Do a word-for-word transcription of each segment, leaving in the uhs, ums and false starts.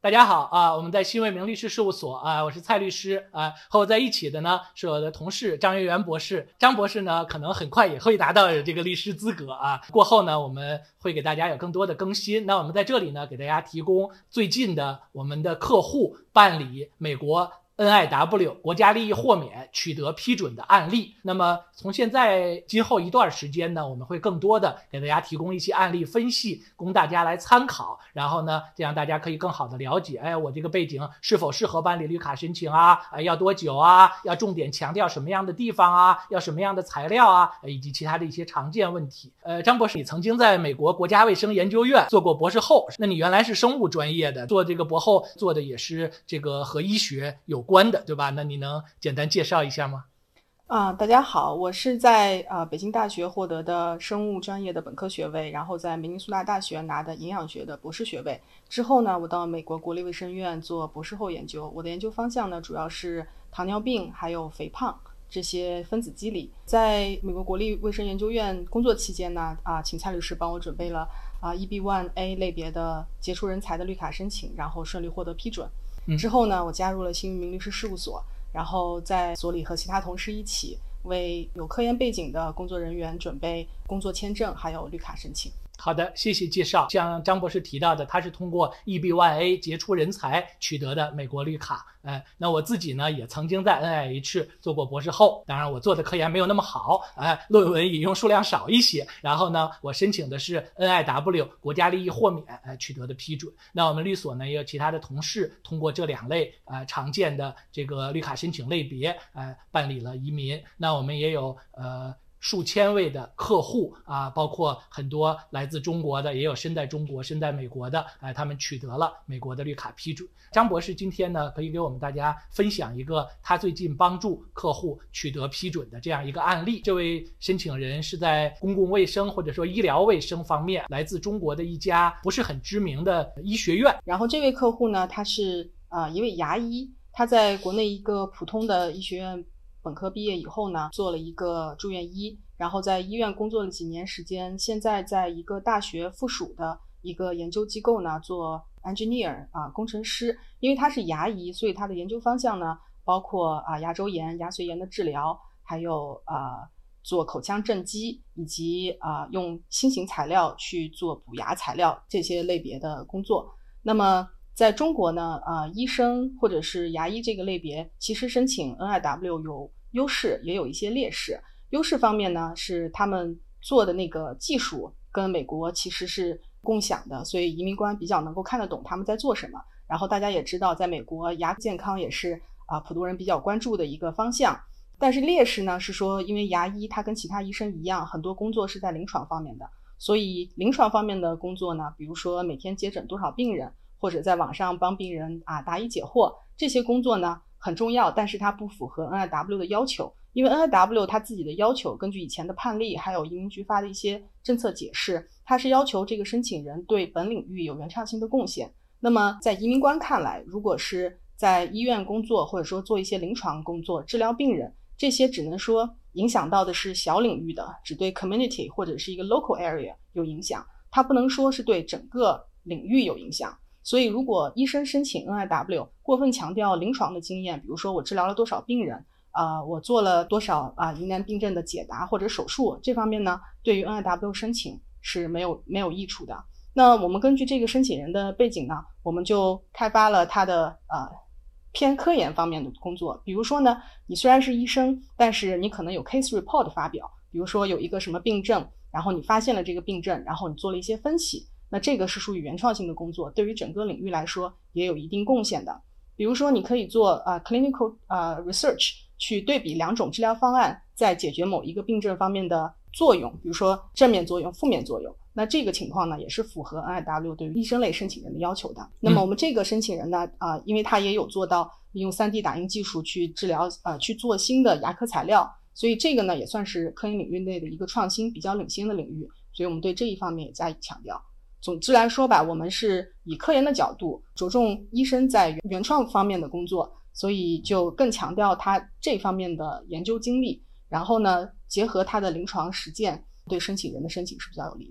大家好啊，我们在新卫明律师事务所啊，我是蔡律师啊，和我在一起的呢是我的同事张月元博士。张博士呢可能很快也会达到这个律师资格啊，过后呢我们会给大家有更多的更新。那我们在这里呢给大家提供最近的我们的客户办理美国N I W 国家利益豁免取得批准的案例。那么从现在今后一段时间呢，我们会更多的给大家提供一些案例分析，供大家来参考。然后呢，这样大家可以更好的了解，哎，我这个背景是否适合办理绿卡申请啊？哎，要多久啊？要重点强调什么样的地方啊？要什么样的材料啊？以及其他的一些常见问题。呃，张博士，你曾经在美国国家卫生研究院做过博士后，那你原来是生物专业的，做这个博后做的也是这个和医学有关的，对吧？那你能简单介绍一下吗？ 啊、呃，大家好，我是在呃北京大学获得的生物专业的本科学位，然后在明尼苏达大学拿的营养学的博士学位。之后呢，我到美国国立卫生院做博士后研究。我的研究方向呢，主要是糖尿病还有肥胖这些分子机理。在美国国立卫生研究院工作期间呢，啊、呃，请蔡律师帮我准备了啊 E B 一 A 类别的杰出人才的绿卡申请，然后顺利获得批准。嗯、之后呢，我加入了新移民律师事务所。然后在所里和其他同事一起为有科研背景的工作人员准备工作签证还有绿卡申请。 好的，谢谢介绍。像张博士提到的，他是通过 E B 一 A 杰出人才取得的美国绿卡。呃，那我自己呢也曾经在 N I H 做过博士后，当然我做的科研没有那么好，呃，论文引用数量少一些。然后呢，我申请的是 N I W 国家利益豁免，呃，取得的批准。那我们律所呢也有其他的同事通过这两类呃常见的这个绿卡申请类别，呃，办理了移民。那我们也有呃。数千位的客户啊，包括很多来自中国的，也有身在中国、身在美国的，哎，他们取得了美国的绿卡批准。张博士今天呢，可以给我们大家分享一个他最近帮助客户取得批准的这样一个案例。这位申请人是在公共卫生或者说医疗卫生方面，来自中国的一家不是很知名的医学院。 然后这位客户呢，他是呃一位牙医，他在国内一个普通的医学院本科毕业以后呢，做了一个住院医，然后在医院工作了几年时间，现在在一个大学附属的一个研究机构呢做 engineer 啊工程师。因为他是牙医，所以他的研究方向呢包括啊牙周炎、牙髓炎的治疗，还有啊做口腔正畸，以及啊用新型材料去做补牙材料这些类别的工作。那么在中国呢，呃，医生或者是牙医这个类别，其实申请 N I W 有优势，也有一些劣势。优势方面呢，是他们做的那个技术跟美国其实是共享的，所以移民官比较能够看得懂他们在做什么。然后大家也知道，在美国牙健康也是啊、呃、普通人比较关注的一个方向。但是劣势呢，是说因为牙医他跟其他医生一样，很多工作是在临床方面的，所以临床方面的工作呢，比如说每天接诊多少病人，或者在网上帮病人啊答疑解惑，这些工作呢很重要，但是它不符合 N I W 的要求。因为 N I W 它自己的要求，根据以前的判例还有移民局发的一些政策解释，它是要求这个申请人对本领域有原创性的贡献。那么在移民官看来，如果是在医院工作，或者说做一些临床工作，治疗病人，这些只能说影响到的是小领域的，只对 community 或者是一个 local area 有影响，它不能说是对整个领域有影响。所以如果医生申请 N I W 过分强调临床的经验，比如说我治疗了多少病人，呃，我做了多少啊、呃、疑难病症的解答或者手术，这方面呢，对于 N I W 申请是没有没有益处的。那我们根据这个申请人的背景呢，我们就开发了他的呃偏科研方面的工作。比如说呢，你虽然是医生，但是你可能有 case report 发表，比如说有一个什么病症，然后你发现了这个病症，然后你做了一些分析，那这个是属于原创性的工作，对于整个领域来说也有一定贡献的。比如说你可以做呃 clinical 呃 research， 去对比两种治疗方案在解决某一个病症方面的作用，比如说正面作用、负面作用。那这个情况呢，也是符合 N I W 对于医生类申请人的要求的。那么我们这个申请人呢，啊、呃，因为他也有做到利用 三 D 打印技术去治疗，呃，去做新的牙科材料，所以这个呢也算是科研领域内的一个创新，比较领先的领域，所以我们对这一方面也加以强调。总之来说吧，我们是以科研的角度着重医生在原创方面的工作，所以就更强调他这方面的研究经历，然后呢结合他的临床实践，对申请人的申请是比较有利的。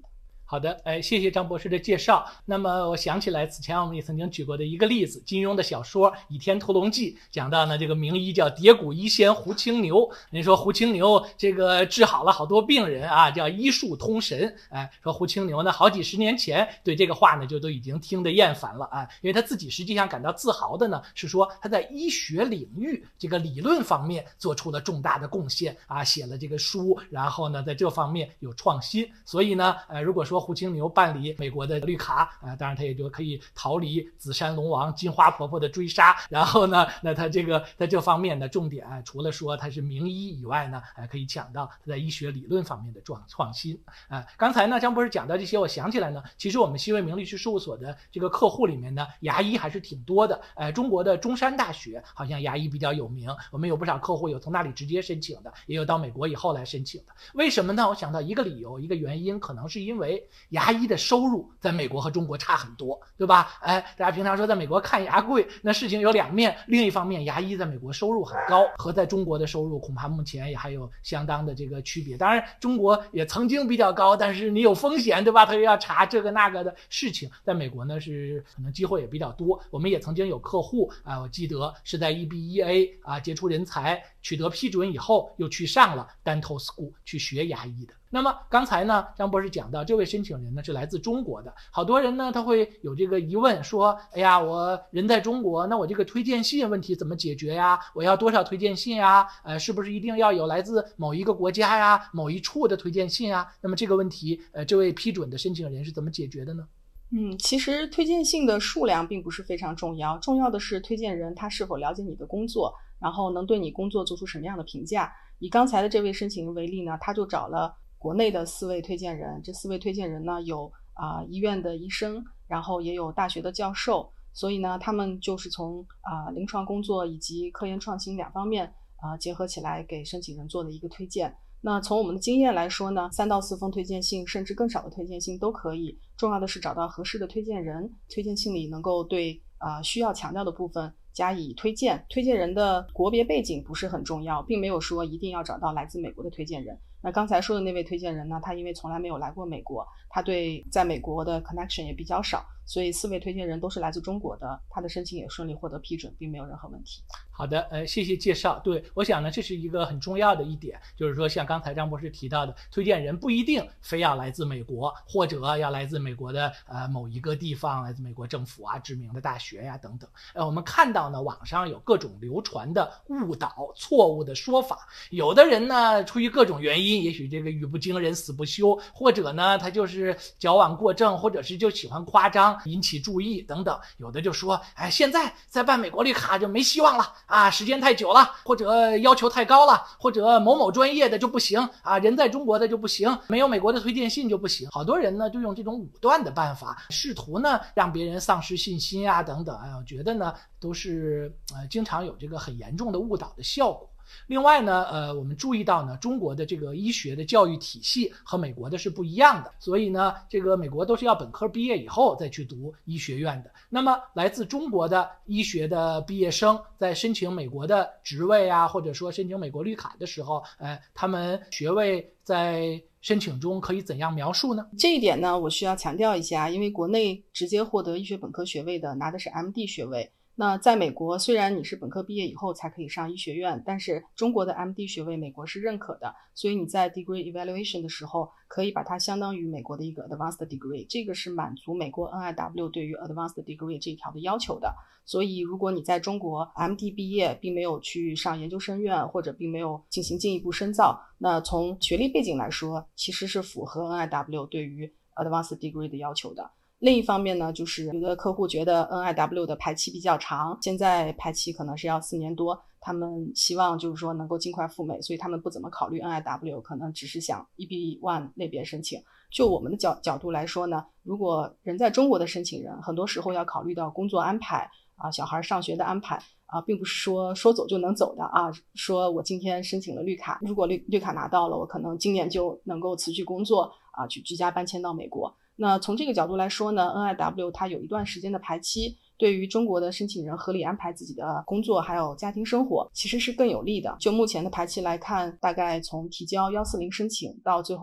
好的，哎，谢谢张博士的介绍。那么我想起来，此前我们也曾经举过的一个例子，金庸的小说《倚天屠龙记》讲到呢，这个名医叫叠骨医仙胡青牛。人说胡青牛这个治好了好多病人啊，叫医术通神。哎，说胡青牛呢，好几十年前对这个话呢就都已经听得厌烦了啊，因为他自己实际上感到自豪的呢是说他在医学领域这个理论方面做出了重大的贡献啊，写了这个书，然后呢在这方面有创新。所以呢，呃，如果说胡青牛办理美国的绿卡啊、呃，当然他也就可以逃离紫山龙王金花婆婆的追杀。然后呢，那他这个在这方面的重点、啊、除了说他是名医以外呢，还、呃、可以讲到他在医学理论方面的创创新。啊、呃，刚才呢张博士讲到这些，我想起来呢，其实我们新卫明律师事务所的这个客户里面呢，牙医还是挺多的。呃，中国的中山大学好像牙医比较有名，我们有不少客户有从那里直接申请的，也有到美国以后来申请的。为什么呢？我想到一个理由，一个原因，可能是因为牙医的收入在美国和中国差很多，对吧？哎，大家平常说在美国看牙贵，那事情有两面，另一方面牙医在美国收入很高，和在中国的收入恐怕目前也还有相当的这个区别。当然中国也曾经比较高，但是你有风险，对吧？他又要查这个那个的事情，在美国呢是可能机会也比较多。我们也曾经有客户啊，我记得是在 E B E A 啊杰出人才取得批准以后，又去上了 Dental School 去学牙医的。那么刚才呢张博士讲到这位申请人呢是来自中国的，好多人呢他会有这个疑问，说哎呀，我人在中国，那我这个推荐信问题怎么解决呀？我要多少推荐信呀？呃，是不是一定要有来自某一个国家呀某一处的推荐信呀？那么这个问题呃，这位批准的申请人是怎么解决的呢？ 嗯，其实推荐信的数量并不是非常重要，重要的是推荐人他是否了解你的工作，然后能对你工作做出什么样的评价。以刚才的这位申请人为例呢，他就找了国内的四位推荐人，这四位推荐人呢有啊、呃、医院的医生，然后也有大学的教授，所以呢他们就是从啊、呃、临床工作以及科研创新两方面啊、呃、结合起来给申请人做的一个推荐。那从我们的经验来说呢，三到四封推荐信甚至更少的推荐信都可以，重要的是找到合适的推荐人，推荐信里能够对啊、呃、需要强调的部分加以推荐。推荐人的国别背景不是很重要，并没有说一定要找到来自美国的推荐人。那刚才说的那位推荐人呢，他因为从来没有来过美国，他对在美国的 connection 也比较少，所以四位推荐人都是来自中国的，他的申请也顺利获得批准，并没有任何问题。 好的，呃，谢谢介绍。对，我想呢，这是一个很重要的一点，就是说，像刚才张博士提到的，推荐人不一定非要来自美国，或者要来自美国的呃某一个地方，来自美国政府啊、知名的大学呀、啊、等等。呃，我们看到呢，网上有各种流传的误导、错误的说法，有的人呢，出于各种原因，也许这个语不惊人死不休，或者呢，他就是矫枉过正，或者是就喜欢夸张，引起注意等等。有的就说，哎，现在再办美国绿卡就没希望了。啊，时间太久了，或者要求太高了，或者某某专业的就不行啊，人在中国的就不行，没有美国的推荐信就不行。好多人呢就用这种武断的办法，试图呢让别人丧失信心啊等等。哎，我觉得呢都是呃经常有这个很严重的误导的效果。另外呢，呃，我们注意到呢，中国的这个医学的教育体系和美国的是不一样的，所以呢，这个美国都是要本科毕业以后再去读医学院的。那么，来自中国的医学的毕业生在申请美国的职位啊，或者说申请美国绿卡的时候，呃，他们学位在申请中可以怎样描述呢？ 这一点呢，我需要强调一下，因为国内直接获得医学本科学位的拿的是 M D 学位。那在美国，虽然你是本科毕业以后才可以上医学院，但是中国的 M D 学位美国是认可的，所以你在 degree evaluation 的时候可以把它相当于美国的一个 advanced degree， 这个是满足美国 N I W 对于 advanced degree 这一条的要求的。所以如果你在中国 M D 毕业并没有去上研究生院，或者并没有进行进一步深造，那从学历背景来说其实是符合 N I W 对于 advanced degree 的要求的。另一方面呢，就是有的客户觉得 N I W 的排期比较长，现在排期可能是要四年多，他们希望就是说能够尽快赴美，所以他们不怎么考虑 N I W， 可能只是想 E B 一 类别申请。就我们的角角度来说呢，如果人在中国的申请人，很多时候要考虑到工作安排啊，小孩上学的安排啊，并不是说说走就能走的啊。说我今天申请了绿卡，如果绿绿卡拿到了，我可能今年就能够辞去工作啊，去居家搬迁到美国。那从这个角度来说呢 ，N I W 它有一段时间的排期，对于中国的申请人合理安排自己的工作还有家庭生活，其实是更有利的。就目前的排期来看，大概从提交一四零申请到最后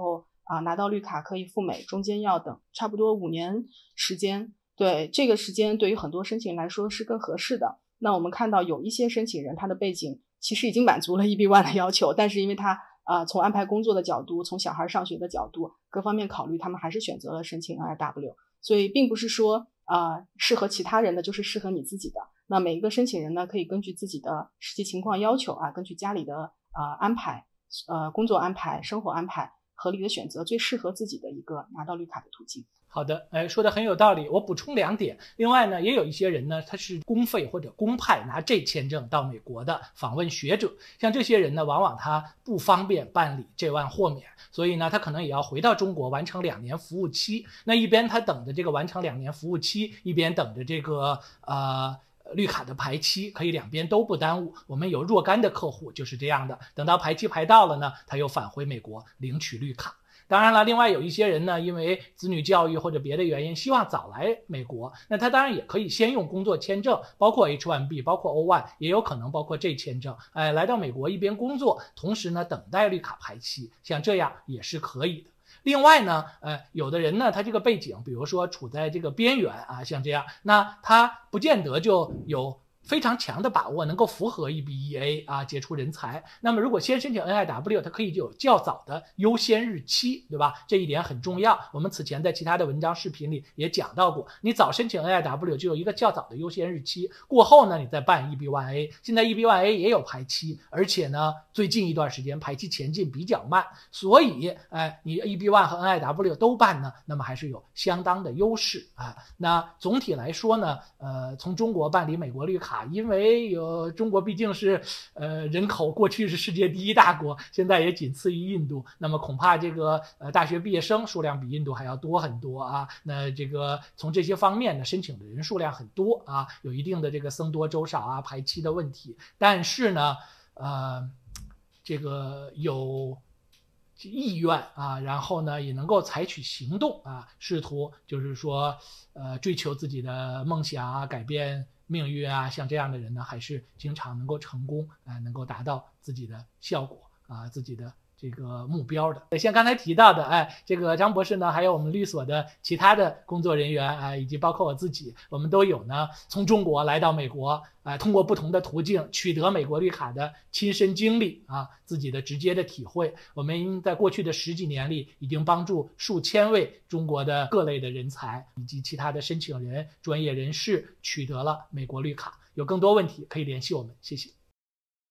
啊拿到绿卡可以赴美，中间要等差不多五年时间。对，这个时间对于很多申请人来说是更合适的。那我们看到有一些申请人他的背景其实已经满足了 E B 一 的要求，但是因为他呃从安排工作的角度，从小孩上学的角度各方面考虑，他们还是选择了申请 N I W。 所以并不是说呃适合其他人的就是适合你自己的。那每一个申请人呢，可以根据自己的实际情况要求啊，根据家里的呃安排呃工作安排、生活安排，合理的选择最适合自己的一个拿到绿卡的途径。 好的，哎，说的很有道理。我补充两点。另外呢，也有一些人呢，他是公费或者公派拿这签证到美国的访问学者，像这些人呢，往往他不方便办理这万豁免，所以呢，他可能也要回到中国完成两年服务期。那一边他等着这个完成两年服务期，一边等着这个呃。绿卡的排期，可以两边都不耽误。我们有若干的客户就是这样的，等到排期排到了呢，他又返回美国领取绿卡。当然了，另外有一些人呢，因为子女教育或者别的原因，希望早来美国，那他当然也可以先用工作签证，包括 H 一 B， 包括 O 一， 也有可能包括这签证，哎，来到美国一边工作，同时呢等待绿卡排期，像这样也是可以的。另外呢，呃，有的人呢，他这个背景，比如说处在这个边缘啊，像这样，那他不见得就有非常强的把握能够符合 E B 一 A 啊杰出人才。那么如果先申请 N I W， 它可以有较早的优先日期，对吧？这一点很重要。我们此前在其他的文章视频里也讲到过，你早申请 N I W 就有一个较早的优先日期，过后呢你再办 E B 一 A。 现在 E B 一 A 也有排期，而且呢最近一段时间排期前进比较慢，所以哎，你 E B 一 和 N I W 都办呢，那么还是有相当的优势啊。那总体来说呢，呃，从中国办理美国绿卡，因为有中国毕竟是呃人口过去是世界第一大国，现在也仅次于印度，那么恐怕这个呃大学毕业生数量比印度还要多很多啊。那这个从这些方面呢，申请的人数量很多啊，有一定的这个僧多粥少啊排期的问题，但是呢呃这个有意愿啊，然后呢也能够采取行动啊，试图就是说呃追求自己的梦想啊，改变命运啊，像这样的人呢还是经常能够成功啊、呃，能够达到自己的效果啊，自己的这个目标的。像刚才提到的，哎，这个张博士呢，还有我们律所的其他的工作人员啊、呃，以及包括我自己，我们都有呢从中国来到美国啊、呃，通过不同的途径取得美国绿卡的亲身经历啊，自己的直接的体会。我们在过去的十几年里，已经帮助数千位中国的各类的人才以及其他的申请人、专业人士取得了美国绿卡。有更多问题可以联系我们，谢谢。